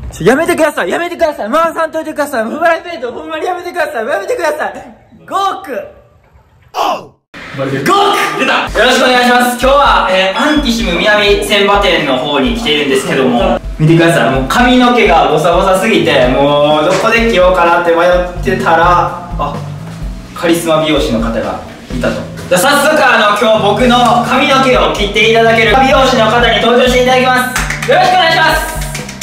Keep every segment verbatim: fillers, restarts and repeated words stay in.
ちょ、やめてください、やめてください、回さんといてください、プライベートほんまにやめてください、やめてください。ゴークゴーク出た。よろしくお願いします。今日は、えー、アンキシム南千葉店の方に来ているんですけども、見てください、もう髪の毛がボサボサすぎて、もうどこで切ろうかなって迷ってたら、あ、カリスマ美容師の方がいたと。じゃあ早速あの今日僕の髪の毛を切っていただける美容師の方に登場していただきます。よろしくお願いします。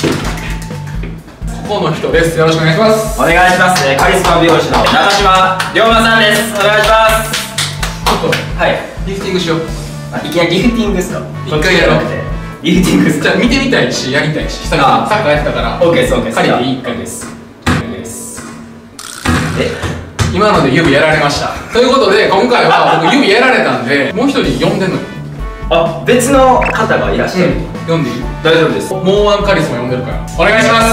ここの人です。よろしくお願いします。 お願いします。カリスマ美容師の中島龍馬さんです。お願いします。 ちょっとはい、 リフティングしよう。 あ、いきなりリフティングですか？ 一回やろう。 リフティングですか？ じゃあ見てみたいしやりたいし、久々にサッカーやってたから。 オーケーです、オーケーです。 借りていいかです。え、今ので指やられました。ということで今回は僕指やられたんで、もう一人呼んでんのよ。 あ、別の方がいらっしゃる。 呼んでいい？ 大丈夫です。 もうワンカリスマ呼んでるからお願いします。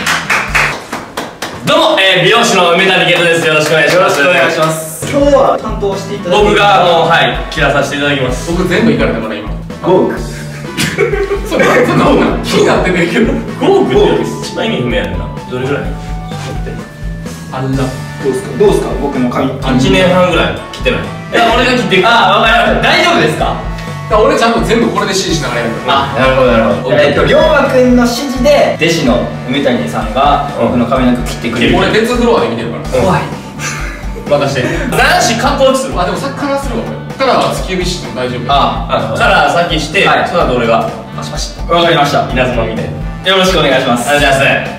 どうも、えー、美容師の梅谷健人です。よろしくお願いします。 よろしくお願いします。今日は担当していただき僕がもうはい切らさせていただきます。 僕全部行かれたから今。 ゴークそれそんなもんな気になってねんけど。 ゴークって一番意味不明やねんな。どれぐらい？ あんなどうですか？どうですか？僕の髪いちねんはんぐらい切ってない。いや俺が切っていく。 あ、わかりました。大丈夫ですか？ 俺ちゃんと全部これで指示しながらやるから。 あ、なるほどなるほど。えっと龍馬くんの指示で弟子の梅谷さんが僕の髪の毛切ってくれる。 俺別フロアで見てるから怖い。 任して。男子格好するわ。 あ、でもさっきからするわ俺。カラーは突き指しても大丈夫。 あ、 カラー先して、 はい、 その後俺がパシパシ。 わかりました。 稲妻見て。 よろしくお願いします。 ありがとうございます。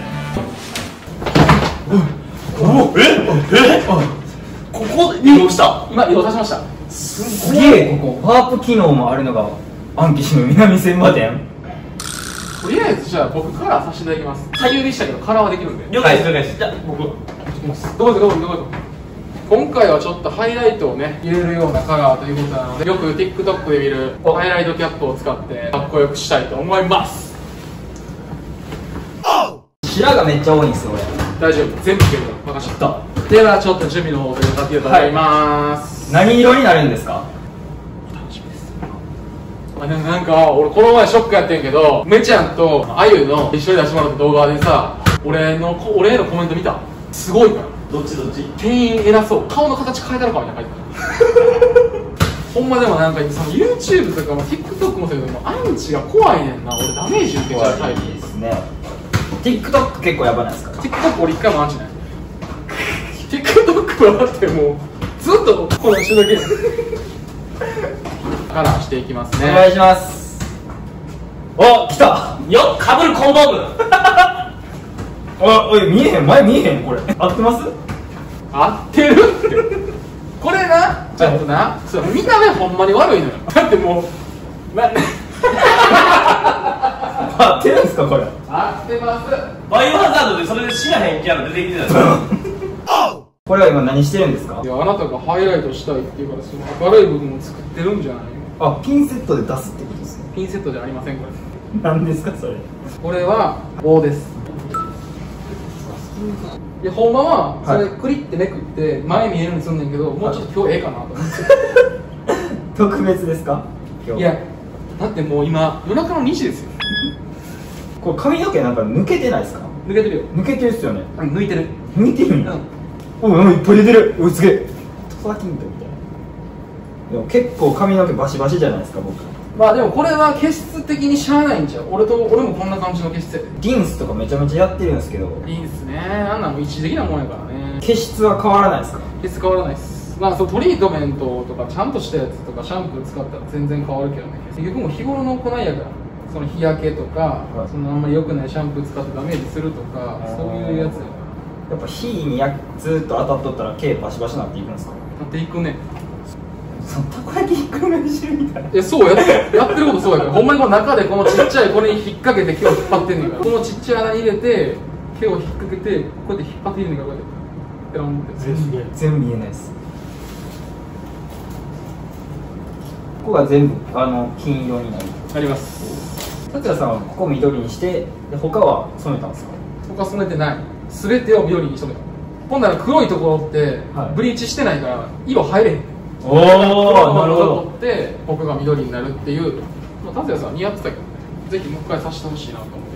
お、え、え、ここ移動した。 今移動させました。 すげえ、ここワープ機能もあるのがアンキシム南千葉店。 とりあえずじゃあ僕カラーさせていただきます。左右でしたけどカラーはできるんで。 了解です、了解です。じゃあ僕どうぞどうぞどうぞ。今回はちょっとハイライトをね入れるようなカラーということなので、よく TikTok で見るハイライトキャップを使ってかっこよくしたいと思います。 白がめっちゃ多いんですよ俺。 大丈夫、全部いけるから任せた。ではちょっと準備の方をさせていただきます。 何色になるんですか？ 楽しみです。あ、でもなんか俺この前ショックやってんけど、梅ちゃんとあゆの一緒に出してもらった動画でさ、俺の俺へのコメント見た？すごいから。 どっちどっち？ 店員偉そう。顔の形変えたのかみたいな書いてた。ほんまでもなんかその YouTube とかも TikTok もそうやけど、アンチが怖いねんな。俺ダメージ受けちゃうタイプですね。TikTok 結構やばないですか？ TikTok 俺一回もアンチない。TikTok はだってもうずっとこの一緒だけカラーしていきますね。 お願いします。お、来たよっ、かぶるコンドーム。 あ、おい、見えへん、前見えへん、これ合ってます？ 合ってるってこれな、ちょっとな、そう見た目ほんまに悪いのよ。だってもうな合ってるんですかこれ？ 合ってます。 バイオハザードでそれで死なへんキャラ出てきてたよ。 これは今何してるんですか？ いや、あなたがハイライトしたいっていうから、その明るい部分を作ってるんじゃないの？ あ、ピンセットで出すってことですね。 ピンセットじゃありませんこれ。 何ですかそれ？ これは棒です。いや、ほんまはそれクリってめくって前見えるようにすんねんけど、もうちょっと今日ええかなと思って。 特別ですか？今日。 いや、だってもう今夜中のにじですよ。 これ髪の毛なんか抜けてないですか？ 抜けてるよ。 抜けてるっすよね。 うん、抜いてる。 抜いてるんや。 うん。 おいおい、いっぱい出てる。おい、すげえ。トサキントみたいな。でも結構髪の毛バシバシじゃないですか僕。 まあでもこれは毛質的にしゃあないんちゃう。俺と俺もこんな感じの毛質やで。 リンスとかめちゃめちゃやってるんですけど、 いいんすね。あんなんもう一時的なもんやからね。 毛質は変わらないですか？ 毛質変わらないっす。まあそうトリートメントとかちゃんとしたやつとかシャンプー使ったら全然変わるけどね。結局もう日頃の行いやから、その日焼けとか、はい、そのあんまり良くないシャンプー使ってダメージするとか、そういうやつや。 やっぱ火にやずっと当たっとったら毛バシバシなっていくんですか？ なっていくね。 そのたこ焼きひっくり返してるみたいな。 え、そうやってやってることそうやから。ほんまにこの中でこのちっちゃいこれに引っ掛けて毛を引っ張ってんねんから。このちっちゃい穴に入れて毛を引っ掛けてこうやって引っ張っているねんから、こうやってペロンって全部見える。 全部見えないです。ここが全部あの金色になる。 あります。 達也さんはここ緑にしてで他は染めたんですか？ 他染めてない。全てを緑に染めた。ほんなら黒いところって、 はい、 ブリーチしてないから色入れへん。 おお、なるほど。 取ってここが緑になるっていう。まあ、達也さん似合ってたけどね。ぜひもう一回させてほしいなと思って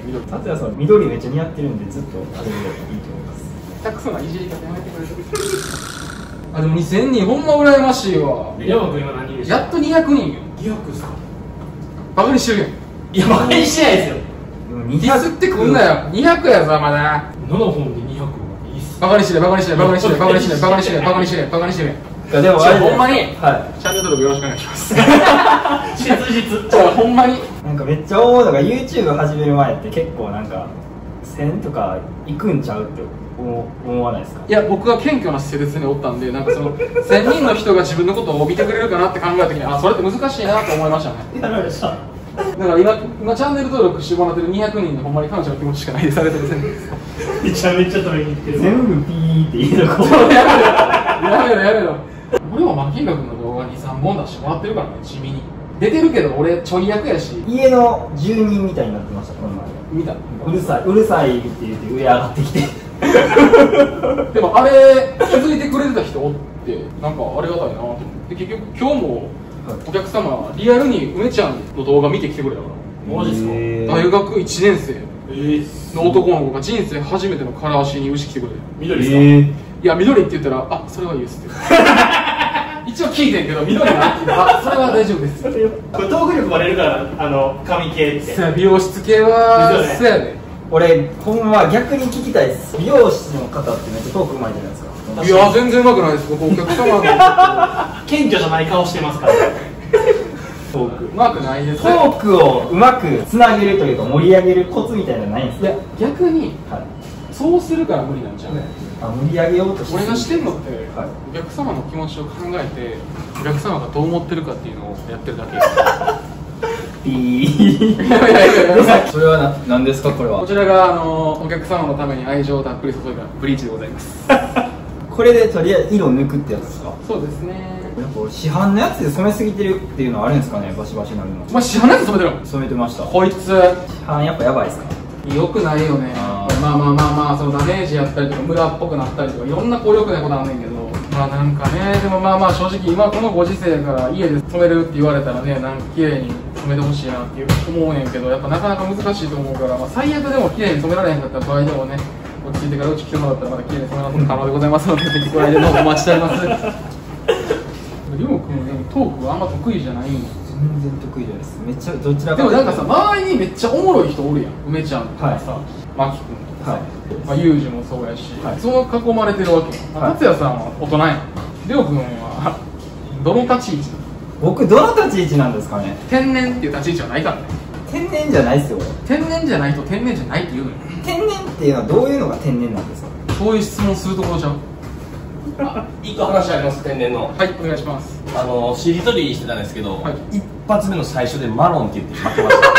緑。 達也さん緑めっちゃ似合ってるんでずっとあれでいいと思います。 下手くそないじり方やめてくれる。あ、でもにせんにんほんま羨ましいわ。 ヤマ君今何人でした？ やっとにひゃくにんよ。 にひゃくですか？ バカにしてるやん。 いや、バカにしてないですよ。 ディスってくんなよ。にひゃくやぞまだ。 ななほんでにひゃくはいいっす。 バカにしてるバカにしてるバカにしてるバカにしてるバカにしてるバカにしてるバカにしてる。 いやでもあれほんまに、 はチャンネル登録よろしくお願いします。 切実。 じゃあほんまに。 い、なんかめっちゃ思うのが YouTube 始める前って結構なんかせんとか行くんちゃうって思思わないですか？ いや僕は謙虚な姿勢で常におったんで、なんかそのせんにんの人が自分のことを見てくれるかなって考えた時に、あ、それって難しいなと思いましたね。 やられた。 だから今今チャンネル登録してもらってるにひゃくにんにほんまに感謝の気持ちしかないでされてる全部。 めちゃめちゃ取りに行ってる。 全部ピーって言うのこうやめろやめろやめろ。俺もマキンガ君の動画にさんぼん出してもらってるからね、地味に出てるけど俺ちょい役やし。 家の住人みたいになってましたこの前。 見た。 うるさいうるさいって言って上上がってきてでもあれ気づいてくれてた人おってなんかありがたいなと思って、結局今日もお客様リアルに梅ちゃんの動画見てきてくれたから。 マジっすか？ 大学いちねん生えー、 の男の子が人生初めてのカラーシに牛来てくれて、 緑ですか？ えー、 いや緑って言ったら、あ、それはいいですって一応聞いてんけど緑なって言ったら、あ、それは大丈夫です。 これトーク力割れるからあの髪系って。 そうや美容室系はそうやね。 俺ほんま逆に聞きたいです。美容師の方ってめっちゃトークうまいじゃないですか。 いや全然うまくないです。僕お客様の謙虚じゃない顔してますからトークうまくないですトークをうまくつなげるというか盛り上げるコツみたいなのないんですか？ いや逆にはい、 そうするから無理なんちゃうね。 あ、盛り上げようとして俺がしてんのって、 はい、 お客様の気持ちを考えてお客様がどう思ってるかっていうのをやってるだけ。 ピーいやいやいやいやそれはな何ですかこれは？ こちらがあのお客様のために愛情をたっぷり注いだブリーチでございます。 これでとりあえず色抜くってやつですか？ そうですね。 やっぱ市販のやつで染めすぎてるっていうのはあるんですかね？バシバシになるの。 お前知らないで染めてるの？ 染めてました。 こいつ市販やっぱやばいですか？ よくないよね。 あまあまあまあまあそのダメージやったりとかムラっぽくなったりとかいろんなこうよくないことあんねんけど、まあなんかね、でもまあまあ正直今このご時世やから家で染めるって言われたらね、なんか綺麗に染めてほしいなっていう思うねんけど、やっぱなかなか難しいと思うから、まあ、最悪でも綺麗に染められへんかった場合でもね、落ち着いてからうち来てもらったらまだ綺麗に染めますの可能でございますので、ぜひご来店の方お待ちしております。りょうくんね、トークはあんま得意じゃないんよ。 全然得意じゃないです。めっちゃどちらかでもなんかさ、周りにめっちゃおもろい人おるやん。梅ちゃんとかさ、 はマキくんとかさ、 はいまあ、ユージもそうやし、 はいその囲まれてるわけよ。まあはい達也さんは大人やん。りょうくんはどの立ち位置？ 僕どの立ち位置なんですかね？ 天然っていう立ち位置はないからね。 天然じゃないですよ。 天然じゃないと天然じゃないって言うのよ。 天然っていうのはどういうのが天然なんですか？ そういう質問するところじゃん。 一個話あります。天然のはい、お願いします。 あのしりとりしてたんですけど、 はい一発目の最初でマロンって言って負けました。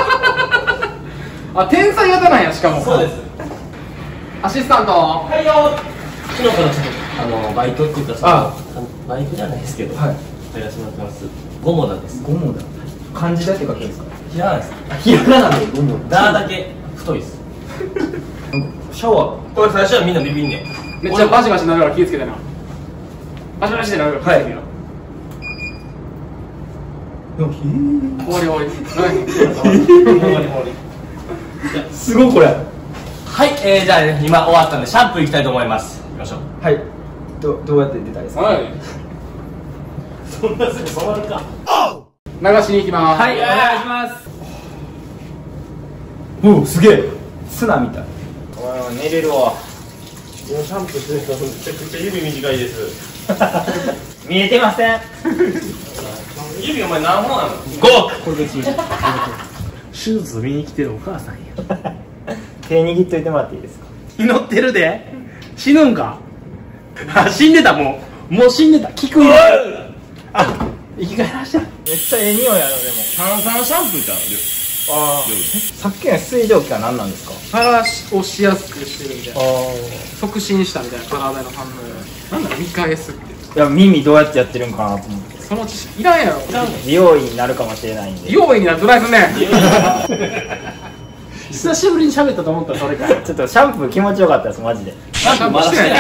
あ、天才型なんや、しかも。 そうです。 アシスタント。 はいよ。昨日からちょっとあのバイトっていうかそのあバイトじゃないですけど、 はいやらせてもらってます。ゴモダです。 ゴモだ。漢字だけ書くんですか？ 知らないです。 あ、ひらがなでゴモだ。 ダーだけ太いです。 シャワー。 これ最初はみんなビビんねん。 めっちゃバシバシなるから気をつけてな。バシバシでなるから気をつけてな。終わり終わり。 すごいこれ。 はい、えー、じゃあ、ね、今終わったんでシャンプー行きたいと思います。行きましょう。 はい。どどうやって出たいですか？ はい。 そんなすぐ染まるか。 流しに行きます。 はい、お願いします。おお、すげえ。砂みたい。おい、寝れるわ。 もうシャンプーしてる人めちゃくちゃ指短いです。 見えてません。 指お前何本なの？ ごこれ別に手術見に来てるお母さんや。 手握っといてもらっていいですか？ 祈ってるで。死ぬんか。あ、死んでた。もうもう死んでた。聞くよ。あ、生き返らした。 めっちゃええ匂いやろでも。 炭酸シャンプーちゃう。 ああ。さっきの水蒸気は何なんですか？ 体をしやすくしてるみたいな。 あ促進したみたいな体の反応。なんだろう、見返すって。 あ。いや、耳どうやってやってるんかなと思って。 その知識いらんやろ。 美容院になるかもしれないんで。 美容院になってどないすんねん。 久しぶりに喋ったと思ったらそれか。 ちょっとシャンプー気持ちよかったですマジで。 シャンプーまだしてない。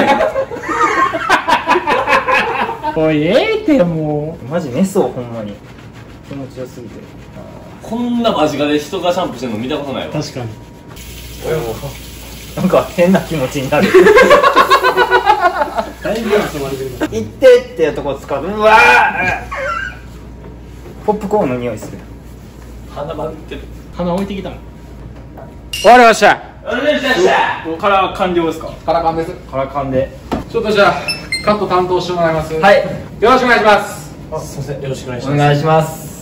おい、ええってもマジ寝そうほんまに。気持ちよすぎて。 こんな間近で人がシャンプーしてるの見たことないわ。 う。確かに。 なんか変な気持ちになるだいぶ遊ばれてるな。 行ってっていうとこ使う。うわーポップコーンの匂いする。 鼻曲がってる。 鼻置いてきたの。終わりました。 お願いしましたカラー完了ですか？ カラカンです。 カラカンで。 ちょっとじゃあカット担当してもらいます。 はい、 よろしくお願いします。 あ、すみません、よろしくお願いします。 お願いします。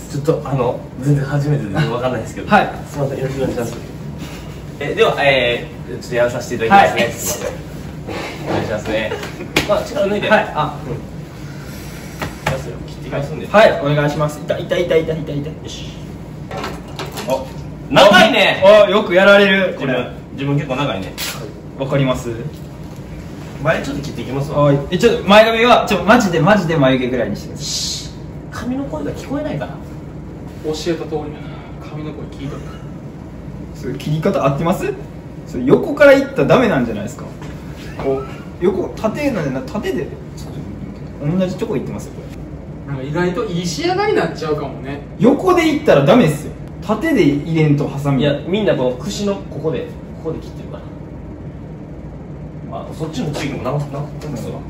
ちょっとあの全然初めてで分かんないですけど、 はい、 すみません、よろしくお願いします。えでは、えー、ちょっとやらさせていただきますね。 はい、 すみません、お願いしますね。まあ力抜いて。 はい、あ、 うん。ますよ、切っていきますんで。 はい、お願いします。いたいたいたいたいたいた。よし。 あ、長いね。 あ、よくやられる。こ自分れ自分結構長いね。 わかります？ 前ちょっと切っていきますわ。 はい。え、ちょっと前髪はちょマジでマジで眉毛ぐらいにしてください。 髪の声が聞こえないかな。 教えた通り髪の声聞いとる。 それ切り方合ってます？それ横からいったらダメなんじゃないですか？こう横縦なんでな、縦で同じとこいってますよこれ。 なんか意外といい仕上がりになっちゃうかもね。 横でいったらダメですよ。縦で入れんとハサミ。 いや、みんなこの串のここでここで切ってるから。あ、そっちのチームも直って直ってますわ。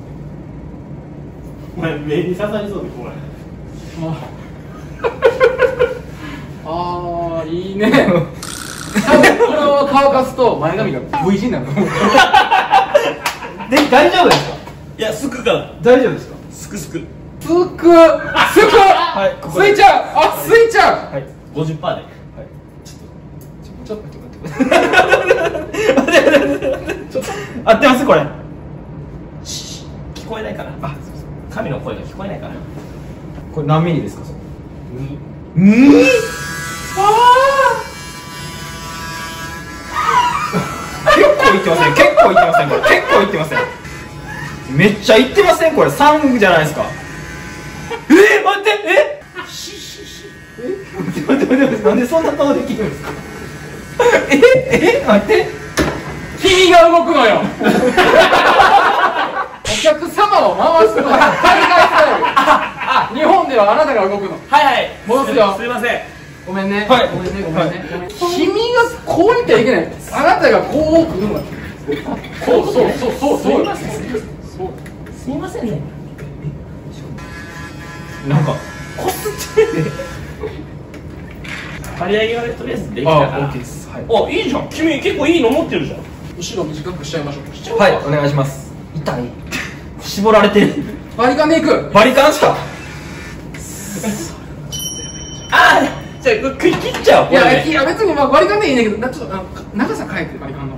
お前目に刺さりそうで怖い。 ああ、いいね。多分これを乾かすと前髪が V 字になると思う。 で大丈夫ですか？ いや、すくから大丈夫ですか？ すくすくつくすくはい、ここでついちゃう。あ、ついちゃう。 はい、 ごじゅっパーセント で。 はい、 ちょっと待って待って合ってますこれ？ シー聞こえないから。 あ、 神の声が聞こえないから。 これ何ミリですかそれ？ にに？結構いってません。結構いってませんこれ。結構いってません。めっちゃいってませんこれ。さんじゃないですか。えー、待ってえ？ シーシーシーえ？待って待って待って、なんでそんな顔できるんですか？ええ待って。 君が動くのよ。お客様を回すのが大会スタイル。あ、日本ではあなたが動くの。 はいはい、 戻すよ。 すいません。 ごめんね。 はいごめんね、ごめんね。ごめん君がこういったらいけない。あなたがこう来るのよ。そうそうそうそうそう。 すいません。 そう。 すいませんね。 なんかこすってる。 刈り上げはね、とりあえずできたあ、 から。 オッケーです。はい。 あ、いいじゃん。君結構いいの持ってるじゃん。 後ろ短くしちゃいましょう。しちゃうはい、お願いします。痛い。絞られてる。 バリカンでいく。 バリカンしか。 あー、じゃあこれ切っちゃおう。 いや、 これねいや別にまあバリカンでいいねんけど、なちょっとあの長さ変えてバリカンの。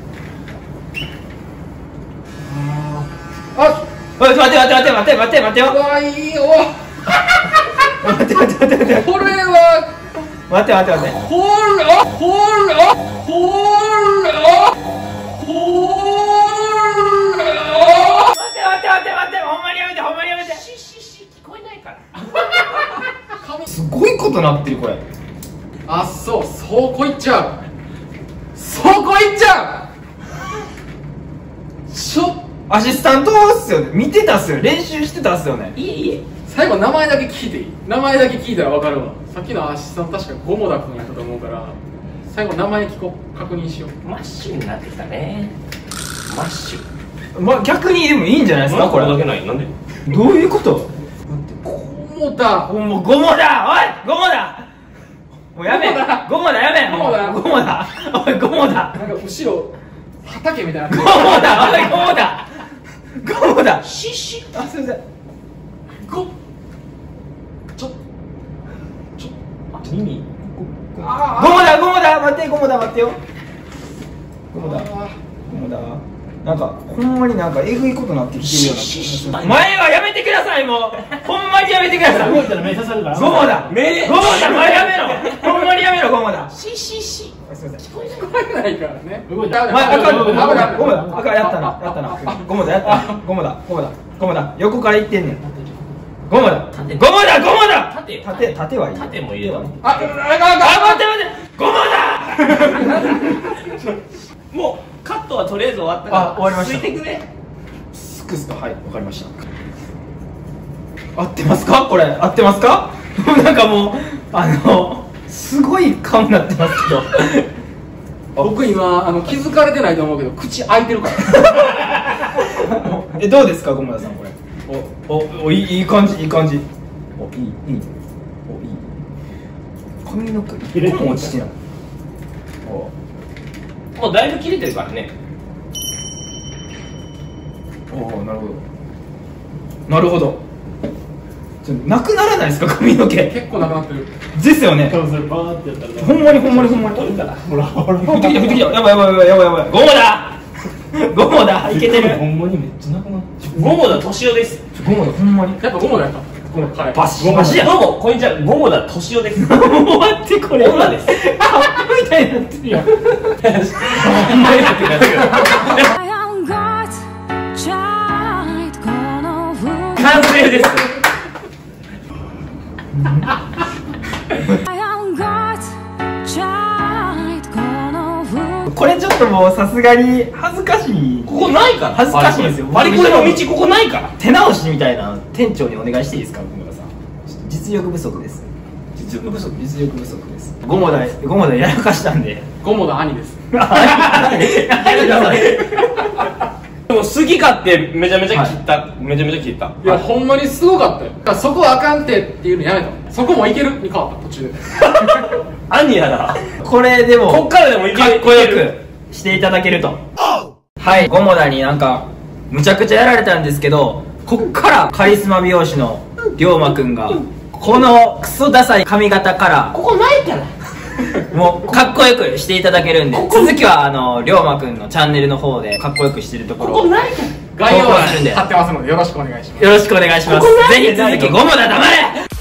あ、 おい、待って待って待って待って待って待ってよ。 うわいいよ。 待って待って待って待ってこれは待って待って待って。 ほらほらほらほら。 待って待って待って待って、ほんまにやめて、ほんまにやめて。 シーシーシー聞こえないから。 すごいことなってるこれ。 あ、そう、そうこいっちゃう。そうこいっちゃう。ちょっアシスタントっすよね。見てたっすよ。練習してたっすよね。 いえいえ。 最後名前だけ聞いていい？名前だけ聞いたら分かるわ。さっきのアシスタント確かゴモダ君やったと思うから、最後名前聞こう、確認しよう。 マッシュになってきたね。マッシュ。 ま、逆にでもいいんじゃないですかこれ。 だけない。なんで？ どういうこと？ ゴモダ。 もうゴモだ。おいゴモだ。もうやめ。ゴモだやめ。 ゴモだゴモだ。おいゴモだ。 なんか後ろ畑みたいな。 ゴモだ。おいゴモだ。ゴモだ。 シーシー。 あ、すいません。 ゴ。ちょ。ちょ。 あ、耳。 あゴモだゴモだ。待ってゴモだ待ってよ。ゴモだ。 あゴモだ。なんかほんまになんかえぐいことなってきてるような気がする。 前前はやめてくださいもう。ほんまにやめてください。 動いたら目刺さるから。 ゴモだ。 目ゴモだ。前やめろ。ほんまにやめろゴモだ。 シーシーシー。 すいません。 聞こえないからね。 動いた。 前赤ゴモ危ないだゴモだ赤やったなやったなゴモだやったなゴモだゴモだゴモだ横から行ってんねん。ゴモだ縦ゴモだゴモだ縦縦縦はいい。 縦も入れたの。 あ、あ、あ、 あ、待って待ってゴモだ。 もうカットはとりあえず終わったから。 あ終わりましたついてくね。 スクスとはいわかりました。合ってますかこれ合ってますか？なんかもうあのすごい顔になってますけど僕今あの気づかれてないと思うけど口開いてるからえ、どうですかゴモダさんこれ。おおおいいいい感じいい感じ。おいいいいおいい。髪の毛一本も落ちてない。おもうだいぶ切れてるからね。 おお、なるほどなるほど。ちょなくならないですか髪の毛。 結構なくなってる。 ですよね。 多分それバーってやったらほんまにほんまにほんまに。 ほらほら降ってきた降ってきた。やばいやばいやばいやばいやばい。ゴモだゴモだいけてる。 ほんまにめっちゃなくなってる。 ゴモダ敏夫です。 ゴモだほんまに。 やっぱゴモだやったこの彼バシバシや。 どうもこんにちは、ゴモダ敏夫です。 終わってこれ。 女です。 カップみたいになってるやん。ほんまになってるやつ。 完成です。 これちょっともうさすがに恥ずかしい。 ここないから。 恥ずかしいんですよ。 バリコレの道ここないから。 手直しみたいな店長にお願いしていいですかゴモダさん。ちょっと実力不足です。 実力不足。 実力不足です。ゴモダゴモダやらかしたんで。 ゴモだ兄です。 でも好き勝手めちゃめちゃ切った、めちゃめちゃ切った。 いやほんまにすごかったよ。だからそこはあかんってっていうのやめた。そこもいけるに変わった途中で。 兄やな。 これでもこっからでもいける。 かっこよくしていただけると。はい、ゴモダになんかむちゃくちゃやられたんですけど、こっからカリスマ美容師の龍馬くんがこのクソダサい髪型からここないから。 もうかっこよくしていただけるんで、続きはあの龍馬くんのチャンネルの方でかっこよくしてるところをないから。 概要欄投稿するんでに貼ってますのでよろしくお願いします。 よろしくお願いします。ぜひ続きゴモダ黙れ。